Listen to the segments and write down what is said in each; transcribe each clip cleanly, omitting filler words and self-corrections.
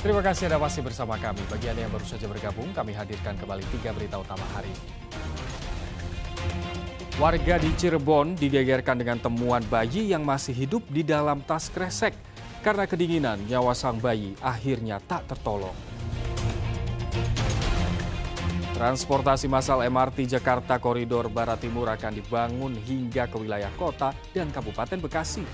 Terima kasih Anda masih bersama kami. Bagi Anda yang baru saja bergabung, kami hadirkan kembali 3 berita utama hari ini. Warga di Cirebon digegerkan dengan temuan bayi yang masih hidup di dalam tas kresek. Karena kedinginan, nyawa sang bayi akhirnya tak tertolong. Transportasi massal MRT Jakarta Koridor Barat Timur akan dibangun hingga ke wilayah kota dan Kabupaten Bekasi.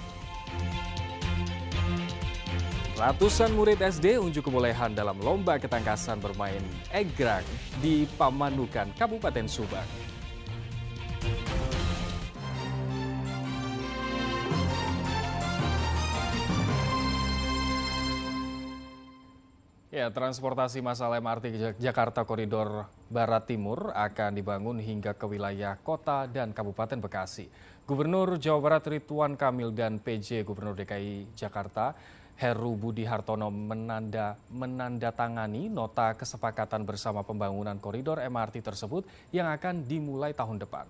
Ratusan murid SD unjuk kebolehan dalam lomba ketangkasan bermain egrang di Pamanukan, Kabupaten Subang. Ya, transportasi massal MRT Jakarta Koridor Barat Timur akan dibangun hingga ke wilayah kota dan Kabupaten Bekasi. Gubernur Jawa Barat Ridwan Kamil dan PJ Gubernur DKI Jakarta Heru Budi Hartono menandatangani nota kesepakatan bersama pembangunan koridor MRT tersebut yang akan dimulai tahun depan.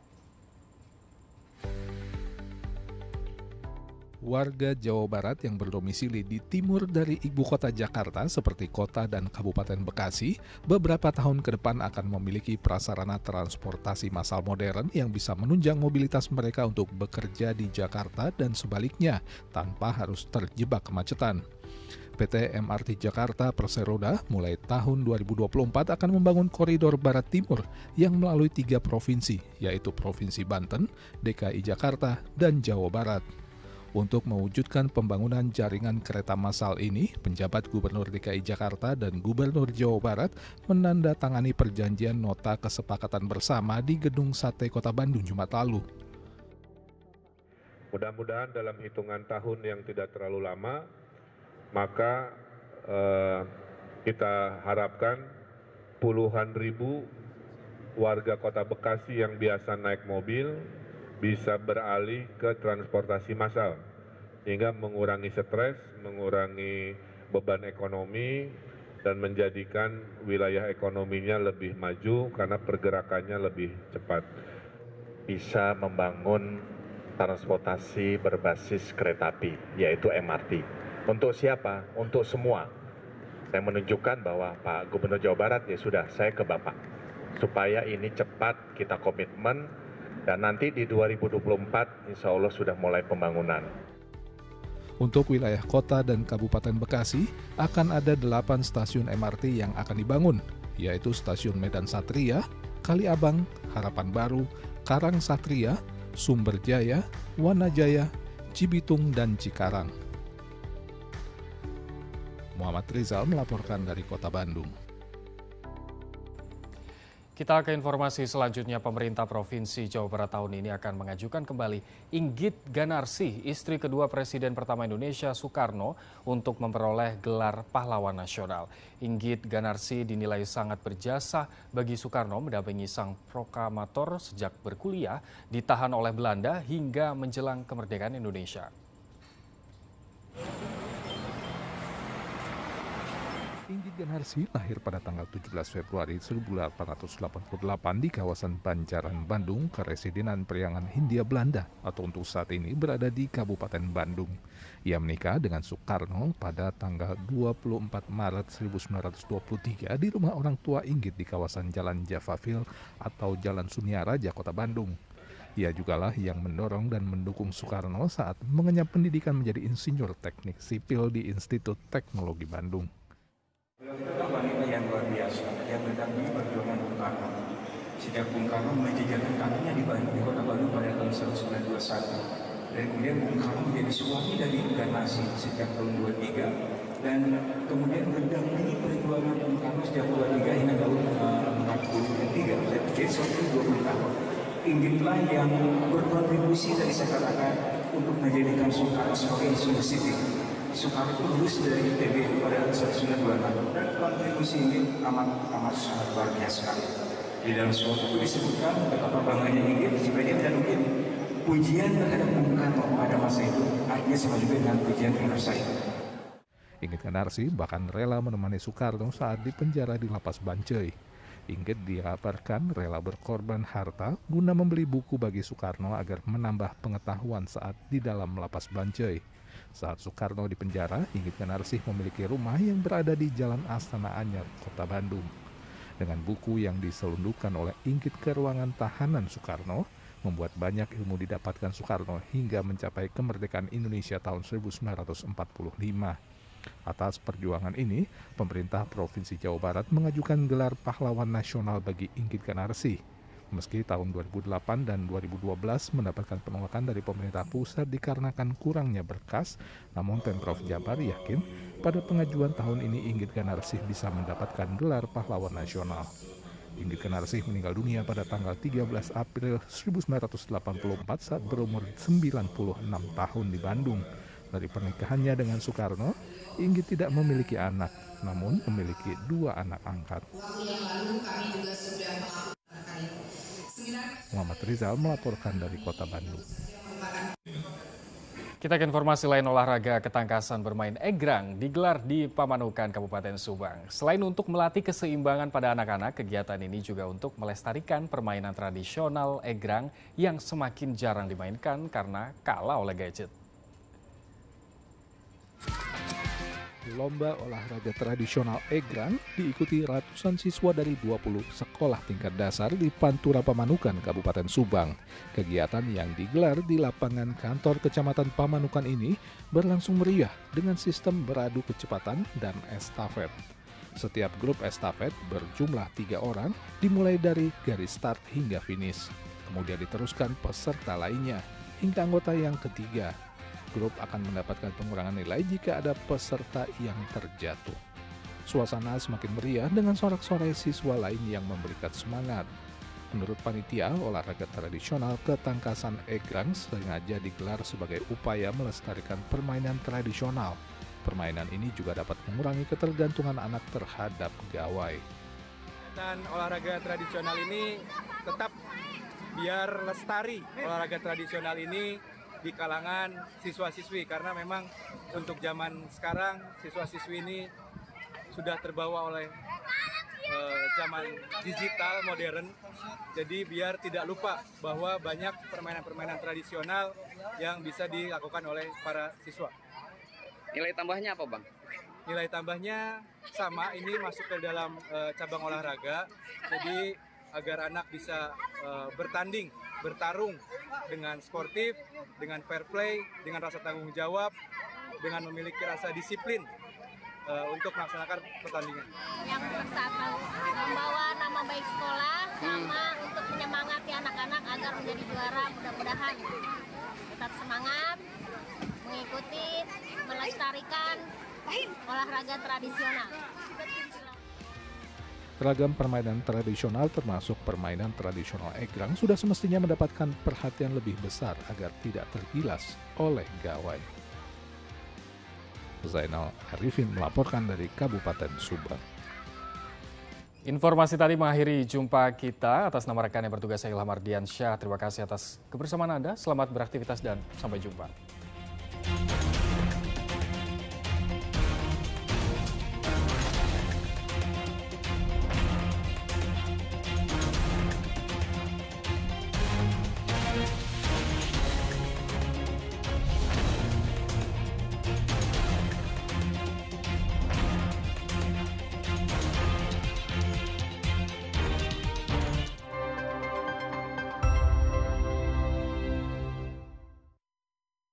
Warga Jawa Barat yang berdomisili di timur dari ibu kota Jakarta seperti kota dan Kabupaten Bekasi, beberapa tahun ke depan akan memiliki prasarana transportasi massal modern yang bisa menunjang mobilitas mereka untuk bekerja di Jakarta dan sebaliknya, tanpa harus terjebak kemacetan. PT MRT Jakarta Perseroda mulai tahun 2024 akan membangun koridor Barat Timur yang melalui 3 provinsi, yaitu Provinsi Banten, DKI Jakarta, dan Jawa Barat. Untuk mewujudkan pembangunan jaringan kereta massal ini, penjabat Gubernur DKI Jakarta dan Gubernur Jawa Barat menandatangani perjanjian nota kesepakatan bersama di Gedung Sate Kota Bandung Jumat lalu. Mudah-mudahan dalam hitungan tahun yang tidak terlalu lama, maka kita harapkan puluhan ribu warga kota Bekasi yang biasa naik mobil bisa beralih ke transportasi massal, sehingga mengurangi stres, mengurangi beban ekonomi, dan menjadikan wilayah ekonominya lebih maju karena pergerakannya lebih cepat. Bisa membangun transportasi berbasis kereta api, yaitu MRT. Untuk siapa? Untuk semua. Saya menunjukkan bahwa Pak Gubernur Jawa Barat, ya sudah, saya ke Bapak. Supaya ini cepat kita komitmen, dan nanti di 2024 insya Allah sudah mulai pembangunan. Untuk wilayah kota dan Kabupaten Bekasi, akan ada 8 stasiun MRT yang akan dibangun, yaitu Stasiun Medan Satria, Kaliabang, Harapan Baru, Karang Satria, Sumberjaya, Wanajaya, Cibitung, dan Cikarang. Muhammad Rizal melaporkan dari Kota Bandung. Kita ke informasi selanjutnya. Pemerintah Provinsi Jawa Barat tahun ini akan mengajukan kembali Inggit Ganarsi, istri kedua Presiden pertama Indonesia Soekarno, untuk memperoleh gelar pahlawan nasional. Inggit Ganarsi dinilai sangat berjasa bagi Soekarno mendampingi sang proklamator sejak berkuliah, ditahan oleh Belanda hingga menjelang kemerdekaan Indonesia. Inggit Ganarsi lahir pada tanggal 17 Februari 1888 di kawasan Banjaran, Bandung, Keresidenan Priangan Hindia Belanda, atau untuk saat ini berada di Kabupaten Bandung. Ia menikah dengan Soekarno pada tanggal 24 Maret 1923 di rumah orang tua Inggit di kawasan Jalan Javaville atau Jalan Suniaraja, Kota Bandung. Ia jugalah yang mendorong dan mendukung Soekarno saat mengenyam pendidikan menjadi insinyur teknik sipil di Institut Teknologi Bandung. Beliau itu adalah wanita yang luar biasa, yang mendampingi perjuangan Bung Karno. Sejak Bung Karno menjejakkan kakinya di Bandung, di Kota Bandung pada tahun 1921. Dan kemudian Bung Karno menjadi suami dari Ganarsi sejak tahun 23. Dan kemudian mendampingi perjuangan Bung Karno sejak 23 hingga tahun 43. Jadi sampai 20 tahun. Inggitlah yang berkontribusi tadi saya katakan untuk menjadikan Soekarno sebagai insinyur sipil. Soekarno itu lulus dari ITB pada tahun 1926 dan kontribusi ini amat sangat luar biasa. Di dalam suatu buku disebutkan betapa bangganya Inggit supaya dia menjadi pujian terhadap Bung Karno pada masa itu artinya sama juga dengan pujian terhadap saya. Inggit Ganarsi bahkan rela menemani Soekarno saat dipenjara di Lapas Bancai. Inggit dikabarkan rela berkorban harta guna membeli buku bagi Soekarno agar menambah pengetahuan saat di dalam Lapas Bancai. Saat Soekarno di penjara, Inggit Ganarsih memiliki rumah yang berada di Jalan Astana Anyar, Kota Bandung. Dengan buku yang diselundupkan oleh Inggit ke ruangan tahanan Soekarno, membuat banyak ilmu didapatkan Soekarno hingga mencapai kemerdekaan Indonesia tahun 1945. Atas perjuangan ini, pemerintah Provinsi Jawa Barat mengajukan gelar pahlawan nasional bagi Inggit Ganarsih. Meski tahun 2008 dan 2012 mendapatkan penolakan dari pemerintah pusat dikarenakan kurangnya berkas, namun Pemprov Jabar yakin pada pengajuan tahun ini Inggit Ganarsih bisa mendapatkan gelar pahlawan nasional. Inggit Ganarsih meninggal dunia pada tanggal 13 April 1984 saat berumur 96 tahun di Bandung. Dari pernikahannya dengan Soekarno, Inggit tidak memiliki anak, namun memiliki 2 anak angkat. Muhammad Rizal melaporkan dari Kota Bandung. Kita ke informasi lain, olahraga ketangkasan bermain egrang digelar di Pamanukan, Kabupaten Subang. Selain untuk melatih keseimbangan pada anak-anak, kegiatan ini juga untuk melestarikan permainan tradisional egrang yang semakin jarang dimainkan karena kalah oleh gadget. Lomba olahraga tradisional egrang diikuti ratusan siswa dari 20 sekolah tingkat dasar di Pantura Pamanukan, Kabupaten Subang. Kegiatan yang digelar di lapangan kantor Kecamatan Pamanukan ini berlangsung meriah dengan sistem beradu kecepatan dan estafet. Setiap grup estafet berjumlah 3 orang dimulai dari garis start hingga finish. Kemudian diteruskan peserta lainnya hingga anggota yang ketiga. Grup akan mendapatkan pengurangan nilai jika ada peserta yang terjatuh. Suasana semakin meriah dengan sorak-sorai siswa lain yang memberikan semangat. Menurut panitia, olahraga tradisional ketangkasan egrang sengaja digelar sebagai upaya melestarikan permainan tradisional. Permainan ini juga dapat mengurangi ketergantungan anak terhadap gawai. Dan olahraga tradisional ini tetap biar lestari olahraga tradisional ini di kalangan siswa-siswi, karena memang untuk zaman sekarang siswa-siswi ini sudah terbawa oleh zaman digital modern. Jadi biar tidak lupa bahwa banyak permainan-permainan tradisional yang bisa dilakukan oleh para siswa. Nilai tambahnya apa, Bang? Nilai tambahnya sama, ini masuk ke dalam cabang olahraga. Jadi agar anak bisa bertanding, bertarung dengan sportif, dengan fair play, dengan rasa tanggung jawab, dengan memiliki rasa disiplin untuk melaksanakan pertandingan. Yang bersatu, membawa nama baik sekolah, sama untuk menyemangati anak-anak agar menjadi juara. Mudah-mudahan tetap semangat, mengikuti, melestarikan olahraga tradisional. Ragam permainan tradisional termasuk permainan tradisional egrang sudah semestinya mendapatkan perhatian lebih besar agar tidak tergilas oleh gawai. Zainal Arifin melaporkan dari Kabupaten Subang. Informasi tadi mengakhiri jumpa kita. Atas nama rekan yang bertugas, saya Ilham Ardiansyah. Terima kasih atas kebersamaan Anda. Selamat beraktivitas dan sampai jumpa.